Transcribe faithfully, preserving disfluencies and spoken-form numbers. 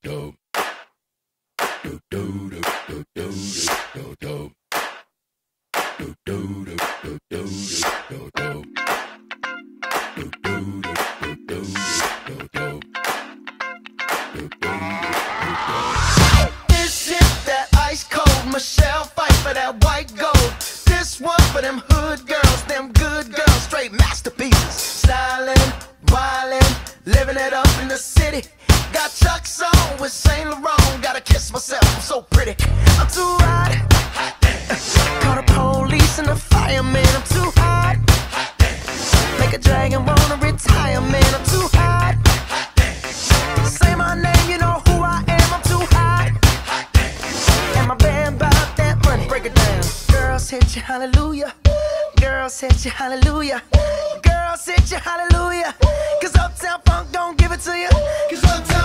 Michelle fight for that white gold. This one for them hood girls, them good girls, straight masterpieces. Stylin', wildin', living it up in the city. Got Chuck's on with Saint Laurent. Gotta kiss myself, I'm so pretty. I'm too hot. Call the police and the fireman. I'm too hot. Make a dragon wanna retire, man. I'm too hot. Say my name, you know who I am. I'm too hot. And my band bout that money. Break it down. Girls hit you, hallelujah. Girls hit you, hallelujah. Girls hit you, hallelujah. Cause Uptown Funk don't give it to you. Cause Uptown